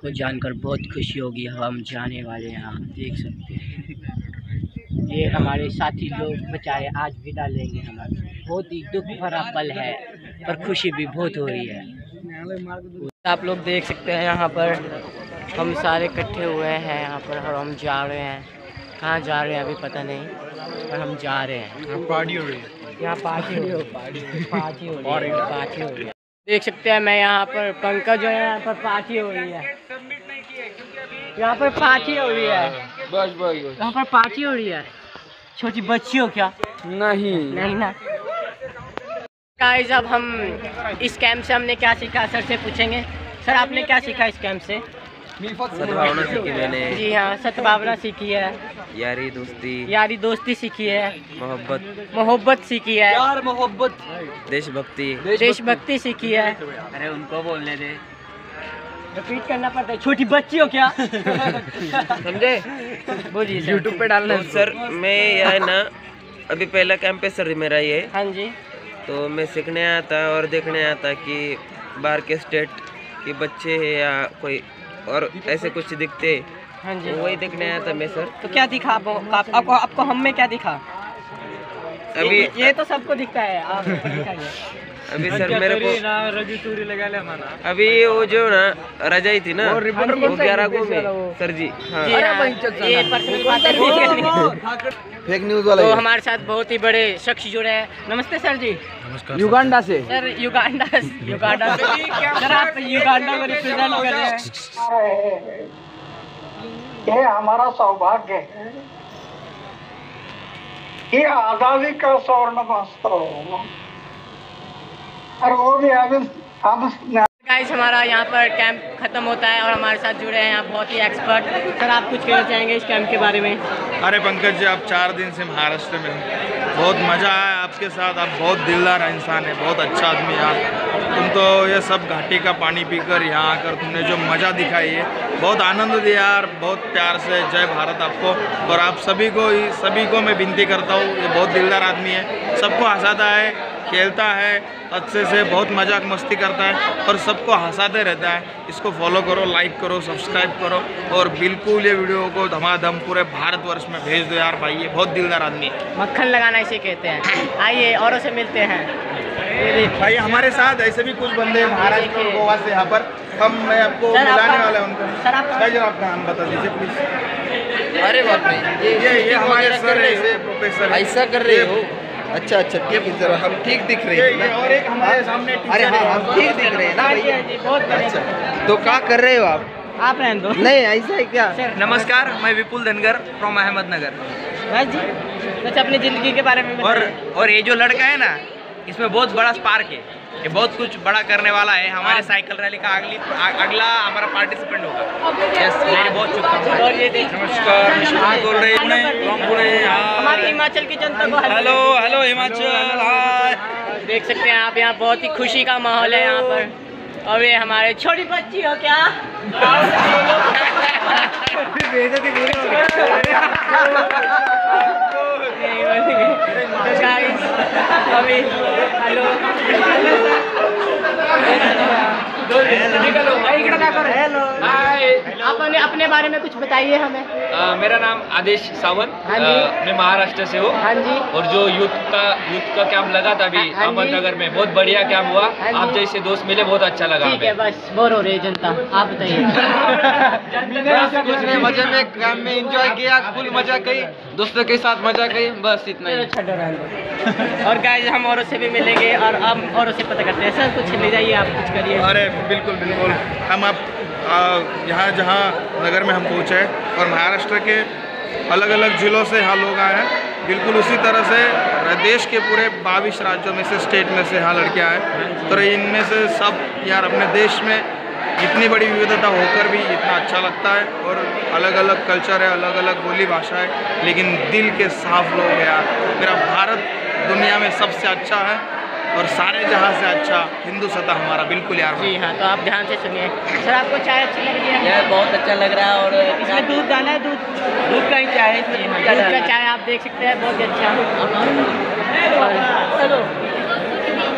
आपको जानकर बहुत खुशी होगी। हम जाने वाले हैं, आप देख सकते हैं। ये हमारे साथी लोग बेचारे आज विदा लेंगे हमारे। बहुत ही दुख भरा पल है, पर खुशी भी बहुत हो रही है। आप लोग देख सकते हैं यहाँ पर हम सारे इकट्ठे हुए हैं यहाँ पर, और हम जा रहे हैं। कहाँ जा रहे हैं अभी पता नहीं, पर हम जा रहे हैं। पार्टी हो रही है यहाँ, पार्टी हो रही है। देख सकते हैं मैं यहाँ पर पंकज जो है, यहाँ पर पार्टी हो रही है। यहाँ पर पार्टी हो रही है, बस यहाँ पर पार्टी हो रही है। छोटी बच्ची हो क्या? नहीं ना। गाइस, अब हम इस कैंप से हमने क्या सीखा सर से पूछेंगे। सर आपने क्या सीखा इस कैंप से? सद्भावना सीखी मैंने। जी हाँ, सद्भावना सीखी है, यारी दोस्ती सीखी है, मोहब्बत सीखी है, प्यार मोहब्बत, देशभक्ति सीखी है। अरे उनको बोलने दे, रिपीट करना पड़ता है। छोटी बच्ची हो क्या? समझे? बोलिए सर। यूट्यूब पे डालना। सर मैं यह ना अभी पहला कैंप है सर मेरा ये, हाँ जी। तो मैं सीखने आया था और देखने आया था कि बाहर के स्टेट के बच्चे हैं या कोई और ऐसे कुछ दिखते, हाँ जी, तो वही देखने आया था मैं सर। तो क्या दिखा आपको हम में क्या दिखा? अभी ये तो सबको दिखता है, आप दिखाइए। अभी सर मेरे को रजू चूरी लगा ले हमारा। अभी वो जो ना रजाई थी ना, वो 11 को में सर जी। हाँ, ये पर्सनल बात है। फेक न्यूज वाला। तो हमारे साथ बहुत ही बड़े शख्स जुड़े हैं। नमस्ते सर जी। नमस्कार। युगांडा से। सर युगांडा से सर, आप युगांडा को रिप्रेजेंट कर रहे हैं। ये हमारा सौभाग्य है कि आजादी का स्वर्ण वस्त्र हो, और वो भी हम गाइस, हमारा यहाँ पर कैंप खत्म होता है और हमारे साथ जुड़े हैं यहाँ बहुत ही एक्सपर्ट। सर आप कुछ कहना चाहेंगे इस कैंप के बारे में? अरे पंकज जी, आप 4 दिन से महाराष्ट्र में हो, बहुत मज़ा आया आपके साथ। आप बहुत दिलदार इंसान है, बहुत अच्छा आदमी है आप। तुम तो ये सब घाटी का पानी पीकर यहाँ आकर तुमने जो मज़ा दिखाई है, बहुत आनंद दिया यार, बहुत प्यार से। जय भारत आपको। और आप सभी को मैं विनती करता हूँ, ये बहुत दिलदार आदमी है, सबको हंसाता है, खेलता है अच्छे से, बहुत मजाक मस्ती करता है और सबको हंसाते रहता है। इसको फॉलो करो, लाइक करो, सब्सक्राइब करो और बिल्कुल ये वीडियो को धमाधम पूरे भारतवर्ष में भेज दो यार भाई, ये बहुत दिलदार आदमी है। मक्खन लगाना इसे कहते हैं। आइए औरों से मिलते हैं भाई। हमारे साथ ऐसे भी कुछ बंदे हैं महाराष्ट्र और गोवा से यहाँ पर, मैं आपको मिलाने वाला है उनको। सर आपका नाम बता दीजिए प्लीज। अरे बाप रे, ये हमारे सर ऐसे प्रोफेसर ऐसा कर रहे हो? अच्छा ठीक है, जरा हम ठीक दिख रहे हैं और एक हमारे सामने अरे हाँ, हम ठीक दिख रहे हैं ना भैया। बहुत अच्छा, तो क्या कर रहे हो आप रहने दो। नहीं ऐसा है क्या? नमस्कार, मैं विपुल धनगर फ्रॉम अहमदनगर। बस जी, कुछ अपनी जिंदगी के बारे में और ये जो लड़का है ना, इसमें बहुत बड़ा स्पार्क है, ये बहुत कुछ बड़ा करने वाला है। हमारे साइकिल रैली का अगला हमारा पार्टिसिपेंट होगा। यस, मेरी बहुत शुभकामनाएं। और ये नमस्कार, बोल रहे हैं हमारी हिमाचल की जनता को हेलो हिमाचल, हाय। देख सकते हैं आप, यहाँ बहुत ही खुशी का माहौल है यहाँ पर। और ये हमारे छोटी बच्ची हो क्या? अभी हेलो, आप अपने बारे में कुछ बताइए हमें। मेरा नाम आदेश सावंत, हाँ जी। मैं महाराष्ट्र से हूँ। हाँ जी। और जो यूथ का कैंप लगा था अभी हाँ जी। अहमदनगर में, बहुत बढ़िया कैंप हुआ। हाँ जी। आप जैसे दोस्त मिले, बहुत अच्छा लगा ठीक है, हमें। बस बोर हो रही है जनता, आप बताइए। कुछ नहीं, मजे में कैंप में एंजॉय किया, फुल मजा की, दोस्तों के साथ मजा की, बस इतना ही। और गाइस, हम औरों से भी मिलेंगे और हम औरों से पता करते हैं। सर कुछ ले जाइए, आप कुछ करिए। अरे बिल्कुल बिल्कुल, हम आप यहाँ जहाँ नगर में हम पहुँचे और महाराष्ट्र के अलग अलग जिलों से यहाँ लोग आए हैं, बिल्कुल उसी तरह से देश के पूरे 22 राज्यों में से, स्टेट में से यहाँ लड़के आए। तो इनमें से सब यार, अपने देश में इतनी बड़ी विविधता होकर भी इतना अच्छा लगता है, और अलग अलग कल्चर है, अलग अलग बोली भाषा है, लेकिन दिल के साफ लोग हैं यार। मेरा भारत दुनिया में सबसे अच्छा है और सारे जहाँ से अच्छा हिंदू सत्ता हमारा, बिल्कुल यार। जी हाँ, तो आप ध्यान से सुनिए। सर आपको चाय अच्छी लग रही है? यार बहुत अच्छा लग रहा है। और इसमें दूध डाला है, दूध का ही चाय है। दूध का चाय आप देख सकते हैं, बहुत अच्छा। चलो, ये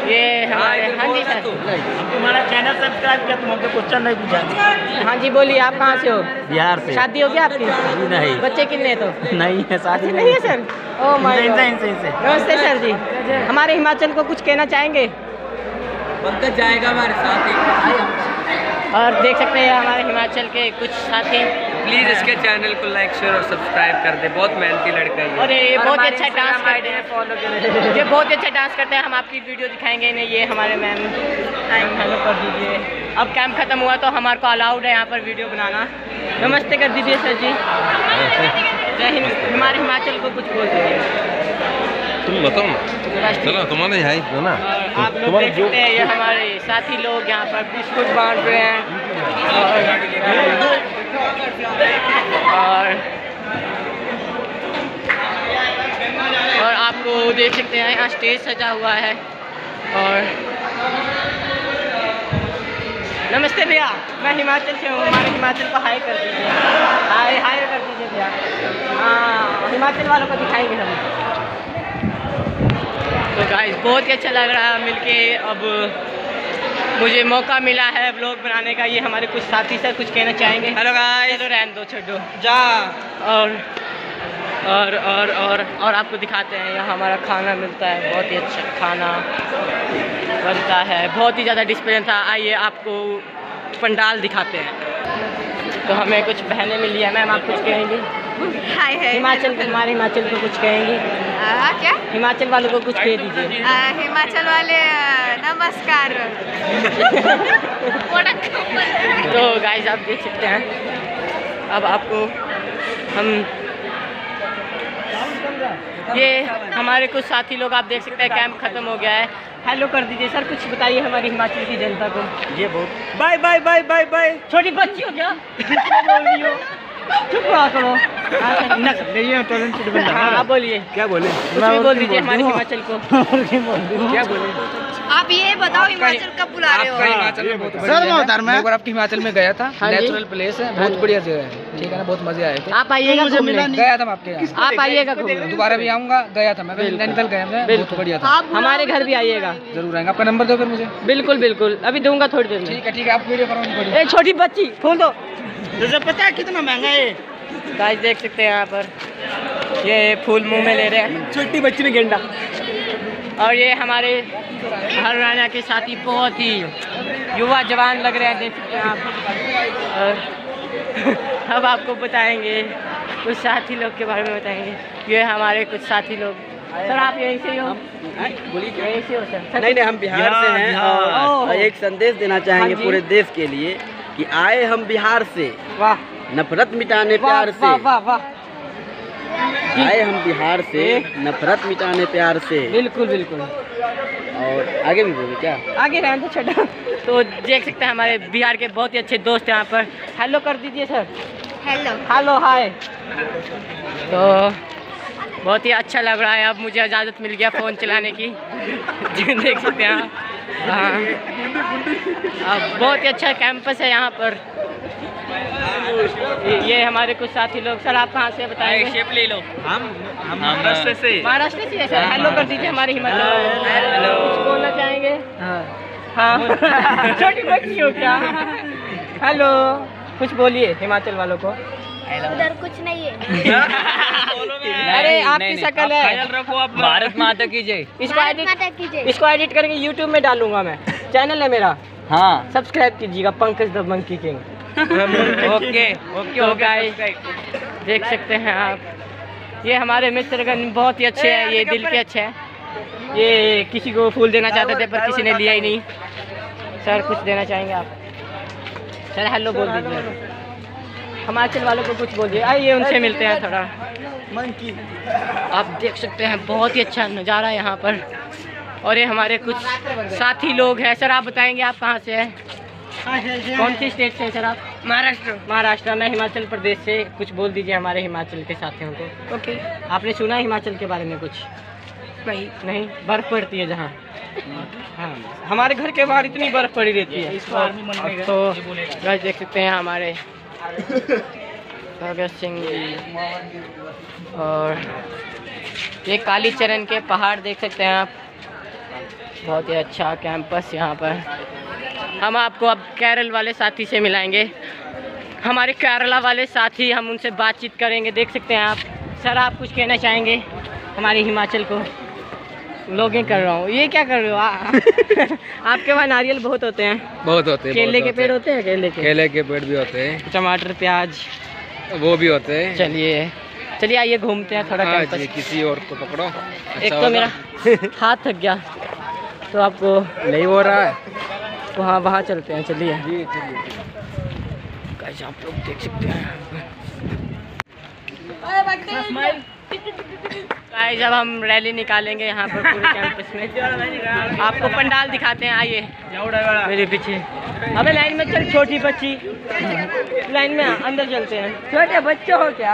हमारे। हाँ जी सर, तुम्हारा चैनल सब्सक्राइब किया, तुम हमसे क्वेश्चन नहीं पूछा। हाँ जी बोलिए, आप कहाँ से हो? बिहार से। शादी हो गया आपकी? नहीं। बच्चे कितने तो? नहीं है, शादी नहीं है सर। Oh my God. इनसे नमस्ते सर जी, हमारे हिमाचल को कुछ कहना चाहेंगे? पंकज जाएगा हमारे साथ ही। और देख सकते हैं हमारे हिमाचल के कुछ साथी। प्लीज इसके चैनल को लाइक शेयर और सब्सक्राइब कर दे, बहुत मेहनती लड़का है और ये बहुत ही अच्छा डांस करते हैं, ये बहुत ही अच्छा डांस करते हैं। हम आपकी वीडियो दिखाएंगे इन्हें। ये हमारे मैम हेलो कर दीजिए। अब कैंप खत्म हुआ तो हमारे को अलाउड है यहाँ पर वीडियो बनाना। नमस्ते कर दीजिए सर जी। जय हिंद। हमारे हिमाचल को कुछ बोल दीजिए। तुम बताओ ना, चलो तुम्हारे यहाँ ही ना। आप लोग देख सकते हैं ये हमारे साथी लोग यहाँ पर बिस्कुट बांट रहे हैं और आपको देख सकते हैं यहाँ स्टेज सजा हुआ है। और नमस्ते भैया, मैं हिमाचल से हूँ, हमारे हिमाचल को हाई कर दीजिए। हाय हाय कर दीजिए भैया। हाँ, हिमाचल वालों को दिखाएंगे हम। तो गाइस बहुत ही अच्छा लग रहा है मिलके। अब मुझे मौका मिला है व्लॉग बनाने का। ये हमारे कुछ साथी सर कुछ कहना चाहेंगे? Hello guys. चलो रहने दो, छोड़ो जा। और आपको दिखाते हैं यहाँ हमारा खाना मिलता है। बहुत ही अच्छा खाना बनता है, बहुत ही ज़्यादा डिसिप्लिन था। आइए आपको पंडाल दिखाते हैं। तो हमें कुछ बहनें मिली है। मैम आप कुछ कहेंगी? हाय है हिमाचल, हमारे हिमाचल को कुछ कहेंगी? क्या? हिमाचल वालों को कुछ कह दीजिए। हिमाचल वाले नमस्कार। तो गाइस आप देख सकते हैं, अब आपको हम ये हमारे कुछ साथी लोग आप देख सकते हैं। कैंप खत्म हो गया है। हेलो कर दीजिए सर, कुछ बताइए हमारी हिमाचल की जनता को। ये बहुत bye bye bye bye bye. छोटी बच्ची हो क्या? बोल रही हो, चुप रहा करो। हाँ आप बोलिए, क्या बोले? कुछ भी बोल दीजिए हमारे हिमाचल को। क्या बोले? आप ये बताओ हिमाचल कब बुला रहे हो? हिमाचल में बहुत बढ़िया है। एक बार आपके हिमाचल में गया था। हाँ जी। नेचुरल प्लेस है, बहुत बढ़िया जगह है। ठीक है ना, बहुत मजे आए थे। आप आइएगा घूमने। गया था मैं आपके यहाँ, आप आइएगा घूमने। दोबारा भी आऊँगा। गया था मैं, नैनीताल गया मैं, बहुत बढ़िया था। हमारे घर भी आइएगा। जरूर आएंगे। आपका नंबर दो फिर मुझे। बिल्कुल बिल्कुल, अभी दूंगा थोड़ी देर में। ठीक है, आप वीडियो करो। ए छोटी बच्ची खोल दो। तुझे पता है कितना महंगा है? गाइस देख सकते हैं यहाँ पर ये फूल मुंह में ले रहे हैं। छोटी बच्ची ने गेंडा। और ये हमारे हरियाणा के साथी बहुत ही युवा जवान लग रहे हैं, देख सकते हैं आप। और अब आपको बताएंगे कुछ साथी लोग के बारे में बताएंगे। ये हमारे कुछ साथी लोग। सर आप यहीं से हो? बोलिए। यहीं से हो सर? नहीं नहीं, हम बिहार से हैं और एक संदेश देना चाहेंगे हाँ जी। पूरे देश के लिए कि आए हम बिहार से वाह नफरत मिटाने प्यार से। वाह वाह वाह। आए हम बिहार से नफरत मिटाने प्यार से। बिल्कुल बिल्कुल। और आगे भी बोले क्या? आगे रहने तो छोटा। तो देख सकते हैं हमारे बिहार के बहुत ही अच्छे दोस्त यहाँ पर। हेलो कर दीजिए सर। हेलो। Hello hi. तो बहुत ही अच्छा लग रहा है। अब मुझे इजाज़त मिल गया फ़ोन चलाने की। देख सकते हैं आप। हाँ, अब बहुत ही अच्छा कैंपस है यहाँ पर। ये हमारे कुछ साथी लोग। सर आप कहाँ से बताएंगे? शेप ले लो। हम महाराष्ट्र से। महाराष्ट्र से है सर। हेलो कर दीजिए हमारे हिमाचल वालों को। हेलो। कुछ बोलना चाहेंगे? हाँ छोटी बच्ची हो क्या? हेलो कुछ बोलिए हिमाचल वालों को। उधर कुछ नहीं है। अरे आपकी शक्ल है। ख्याल रखो आप। भारत माता की जय। भारत माता की जय। इसको एडिट करके यूट्यूब में डालूंगा मैं। चैनल है मेरा, हाँ सब्सक्राइब कीजिएगा, Pankaj the monkey king. Okay तो गाइस देख सकते हैं आप, ये हमारे मित्रगण बहुत ही अच्छे हैं। ये दिल के अच्छे हैं। ये किसी को फूल देना चाहते थे पर किसी ने लिया ही नहीं। सर कुछ देना चाहेंगे आप? सर हेलो बोल दीजिए। हिमाचल वालों को कुछ बोलिए। आइए उनसे मिलते हैं थोड़ा। आप देख सकते हैं बहुत ही अच्छा नज़ारा है यहाँ पर। और ये हमारे कुछ साथी लोग हैं। सर आप बताएंगे आप कहाँ से हैं? कौन सी स्टेट से हैं सर आप? महाराष्ट्र। महाराष्ट्र। मैं हिमाचल प्रदेश से। कुछ बोल दीजिए हमारे हिमाचल के साथियों को। ओके। आपने सुना है हिमाचल के बारे में कुछ? नहीं बर्फ़ पड़ती है जहाँ। हाँ हमारे घर के बाहर इतनी बर्फ़ पड़ी रहती है। तो गाइस देख सकते हैं हमारे भगत सिंह जी। और ये कालीचरण के पहाड़ देख सकते हैं आप। बहुत ही अच्छा कैंपस यहाँ पर। हम आपको अब केरल वाले साथी से मिलाएंगे, हमारे केरला वाले साथी, हम उनसे बातचीत करेंगे। देख सकते हैं आप। सर आप कुछ कहना चाहेंगे हमारे हिमाचल को? व्लॉगिंग कर रहा हूँ। ये क्या कर रहे हो आपके वहाँ नारियल बहुत होते हैं? बहुत होते हैं। केले के पेड़ होते हैं? केले के पेड़ भी होते हैं, टमाटर प्याज वो भी होते हैं। चलिए आइए घूमते हैं थोड़ा कैंपस। किसी और को पकड़ो। एक तो मेरा हाथ थक गया तो आपको नहीं हो रहा है तो हाँ वहाँ चलते हैं। चलिए जी गाइस आप लोग देख सकते हैं। गाइस अब हम रैली निकालेंगे यहाँ पर पूरे कैंपस में। आपको पंडाल दिखाते हैं, आइए मेरे पीछे। अबे लाइन में चल छोटी बच्ची, लाइन में अंदर चलते हैं। छोटे बच्चे हो क्या?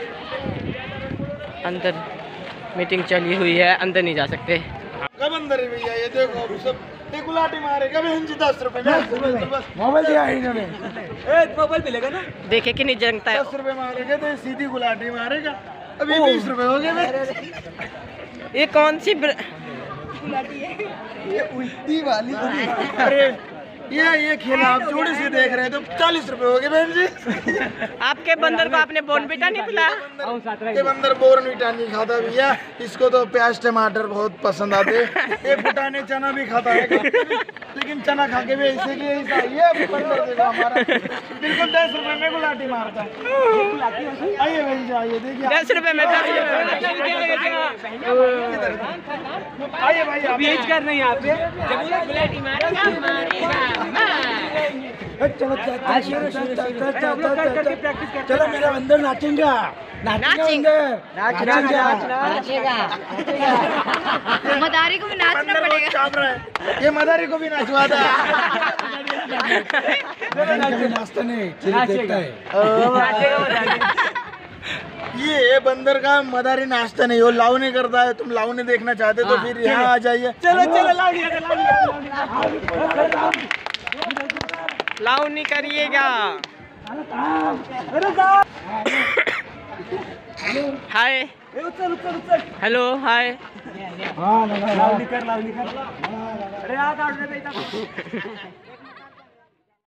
अंदर मीटिंग चली हुई है, अंदर नहीं जा सकते। कब अंदर है भैया? ये देखो अभी सब एक गुलाटी मारेगा। 10 रुपए मोबाइल दिया इन्होंने। मोबाइल मिलेगा ना? देखे कि नहीं जंगता है। 10 रुपए मारेगा तो सीधी गुलाटी मारेगा। अभी 20 रुपए हो गए। ये कौन सी गुलाटी है? ये उल्टी वाली। अरे ये खेला आप जोड़े से देख रहे हैं तो 40 रुपए हो गए बहन जी। आपके बंदर को आपने बोर्नविटा नहीं पिलाया? ये बंदर बोर्नविटा नहीं खाता भैया, इसको तो प्याज टमाटर बहुत पसंद आते। ये फुटाने चना भी खाता है, लेकिन चना खा के भी इसीलिए ये बंदर देखो हमारा बिल्कुल 10 रुपए में गुलाटी मारता है। आइए भाई आइए देखिए 10 रुपए में। आइए भाई बेच कर नहीं आप गुलाटी मारेगा। चलो मेरा बंदर नाचेगा। मदारी को भी नाचना पड़ेगा। ये मदारी को भी नाचवा था। नाचता नहीं देखता है। ये बंदर का मदारी नाश्ता नहीं, वो लावनी करता है। तुम लावनी देखना चाहते तो फिर यहाँ आ जाइए। चलो लावनी करिएगा। Hi hello hi. लावनी कर। अरे